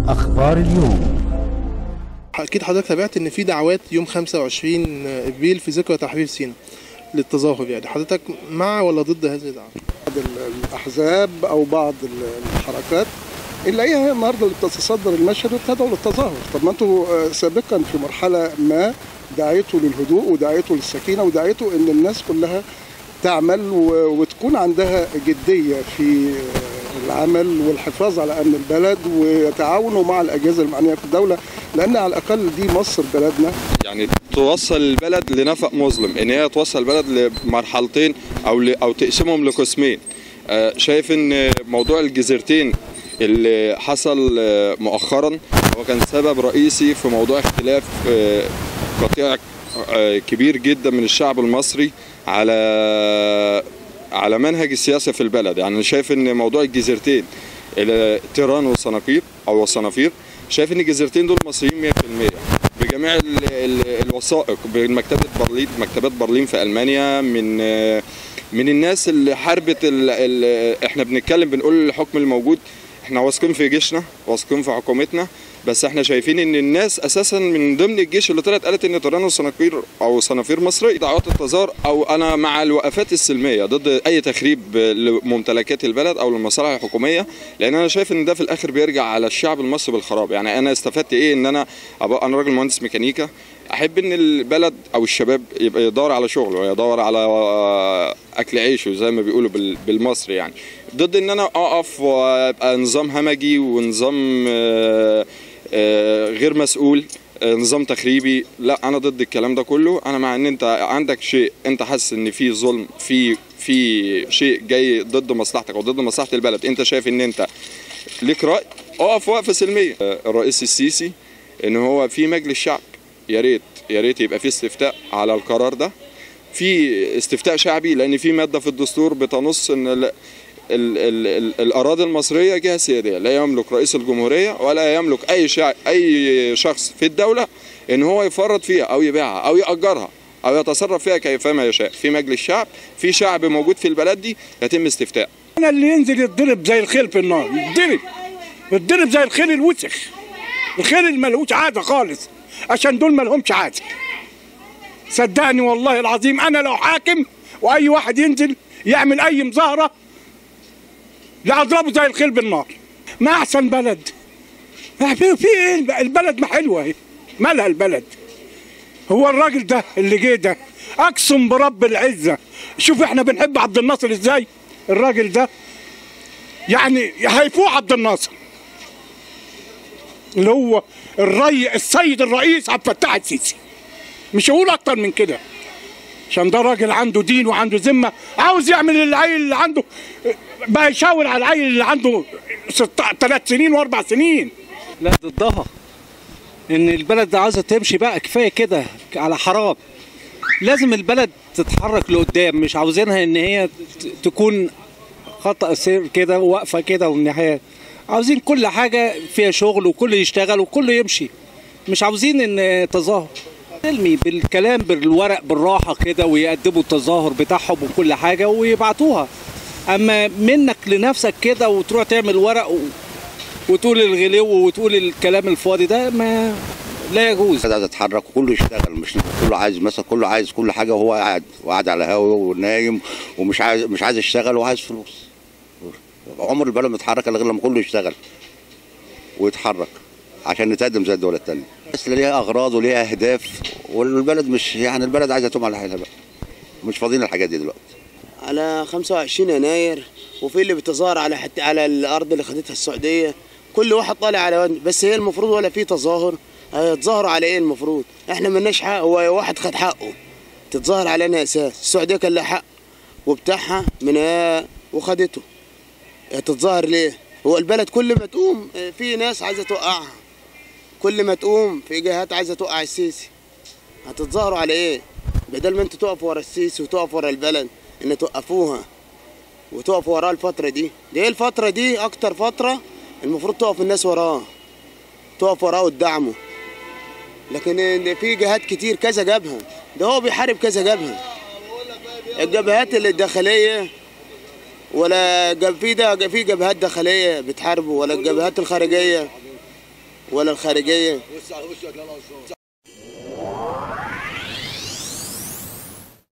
أخبار اليوم. أكيد حضرتك تابعت إن في دعوات يوم 25 إبريل في ذكرى تحرير سيناء للتظاهر، يعني حضرتك مع ولا ضد هذه الدعوة؟ بعض الأحزاب أو بعض الحركات اللي هي النهارده بتتصدر المشهد وابتدوا للتظاهر. طب ما انتوا سابقا في مرحلة ما دعيتوا للهدوء ودعيتوا للسكينة ودعيتوا إن الناس كلها تعمل وتكون عندها جدية في العمل والحفاظ على أمن البلد ويتعاونوا مع الأجهزة المعنية في الدولة، لأن على الأقل دي مصر بلدنا. يعني توصل البلد لنفق مظلم، إن هي توصل البلد لمرحلتين أو تقسمهم لقسمين. شايف إن موضوع الجزيرتين اللي حصل مؤخرا هو كان سبب رئيسي في موضوع اختلاف قطيع كبير جدا من الشعب المصري على منهج السياسة في البلد. يعني أنا شايف إن موضوع الجزيرتين تيران والصنافير أو الصنافير، شايف إن الجزيرتين دول مصريين 100% بجميع الوثائق، مكتبات برلين في ألمانيا، من الناس اللي حاربت احنا بنقول الحكم الموجود احنا واثقين في جيشنا، واثقين في حكومتنا، بس احنا شايفين ان الناس اساسا من ضمن الجيش اللي طلعت قالت ان تيران وصنافير او صنافير مصريه. دعوات التظاهر او انا مع الوقفات السلميه ضد اي تخريب لممتلكات البلد او للمصالح الحكوميه، لان انا شايف ان ده في الاخر بيرجع على الشعب المصري بالخراب. يعني انا استفدت ايه؟ ان انا راجل مهندس ميكانيكا، احب ان البلد او الشباب يبقى يدور على شغله ويدور على اكل عيشه زي ما بيقولوا بالمصري، يعني ضد ان انا اقف وابقى نظام همجي ونظام غير مسؤول، نظام تخريبي. لا، انا ضد الكلام ده كله. انا مع ان انت عندك شيء انت حاسس ان في ظلم، في شيء جاي ضد مصلحتك او ضد مصلحه البلد، انت شايف ان انت ليك راي، اقف وقفه سلميه. الرئيس السيسي ان هو في مجلس شعب، يا ريت يبقى في استفتاء على القرار ده، في استفتاء شعبي، لان في ماده في الدستور بتنص ان الأراضي المصرية جهة سيادية، لا يملك رئيس الجمهورية ولا يملك أي شخص في الدولة إن هو يفرط فيها أو يبيعها أو يأجرها أو يتصرف فيها كيفما يشاء. في مجلس شعب، في شعب موجود في البلد دي، يتم استفتاء. أنا اللي ينزل يتضرب زي الخيل في النار، يتضرب زي الخيل الوسخ، الخيل اللي ملهوش عادة خالص، عشان دول ملهمش عادة. صدقني والله العظيم، أنا لو حاكم وأي واحد ينزل يعمل أي مظاهرة لا اضربه زي الخيل بالنار. ما احسن بلد، في ايه؟ البلد ما حلوه اهي، مالها البلد؟ هو الراجل ده اللي جه ده اقسم برب العزه، شوف احنا بنحب عبد الناصر ازاي. الراجل ده يعني هيفوق عبد الناصر اللي هو السيد الرئيس عبد الفتاح السيسي، مش هقول اكتر من كده، عشان ده راجل عنده دين وعنده ذمه، عاوز يعمل العيل اللي عنده بقى، يشاور على العيل اللي عنده 3 سنين و4 سنين. لا، ضدها. ان البلد عايزه تمشي بقى، كفايه كده على حرام. لازم البلد تتحرك لقدام، مش عاوزينها ان هي تكون خطأ سير كده واقفه كده والنهايه. عاوزين كل حاجه فيها شغل وكل يشتغل وكل يمشي، مش عاوزين ان تظاهر سلمي بالكلام بالورق بالراحه كده، ويقدموا التظاهر بتاعهم وكل حاجه ويبعتوها. اما منك لنفسك كده وتروح تعمل ورق وتقول الغلو وتقول الكلام الفاضي ده، ما لا يجوز. عايز يتحرك وكله يشتغل، مش كله عايز مثلا، كله عايز كل حاجه وهو قاعد على هوا ونايم ومش عايز يشتغل وعايز فلوس. عمر البلد ما اتحرك الا غير لما كله يشتغل ويتحرك عشان نتقدم زي الدول الثانيه. بس ليها اغراض وليها اهداف، والبلد مش يعني البلد عايزه تقوم على حالها بقى، مش فاضيين الحاجات دي دلوقتي. على 25 يناير وفي اللي بتظاهر على الارض اللي خدتها السعوديه، كل واحد طالع على بس هي المفروض ولا في تظاهر؟ هيتظاهروا على ايه المفروض؟ احنا مالناش حق، هو واحد خد حقه تتظاهر على انها اساس، السعوديه كان لها حق وبتاعها منها وخدته، هتتظاهر ليه؟ هو البلد كل ما تقوم في ناس عايزه توقعها، كل ما تقوم في جهات عايزه توقع السيسي، هتتظاهروا على ايه؟ بدل ما انتوا تقفوا ورا السيسي وتقفوا ورا البلد، ان توقفوها وتقفوا وراها الفتره دي الفتره دي اكتر فتره المفروض تقف الناس وراه، تقف وراه وتدعمه. لكن في جهات كتير كذا جبهه، ده هو بيحارب كذا جبهه، الجبهات اللي الداخليه ولا في جبهات داخليه بتحاربه، ولا الجبهات الخارجيه. ولا الخارجيه.